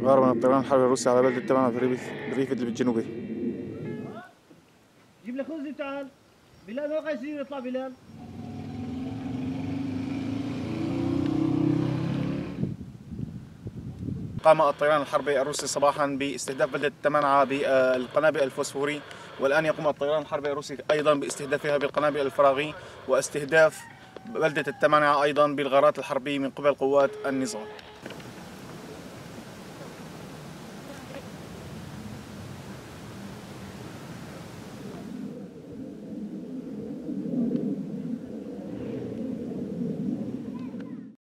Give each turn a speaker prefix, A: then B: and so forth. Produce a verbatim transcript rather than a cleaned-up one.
A: غار من الطيران الحربي الروسي على بلدة تمنع بريف بريف إدلب الجنوبي.
B: جيب لك خوذي تعال. بلال ما يصير يطلع بلال.
A: قام الطيران الحربي الروسي صباحا باستهداف بلدة تمنعة بالقنابل الفوسفوري، والآن يقوم الطيران الحربي الروسي أيضا باستهدافها بالقنابل الفراغي واستهداف بلدة التمنعة أيضا بالغارات الحربية من قبل قوات النظام.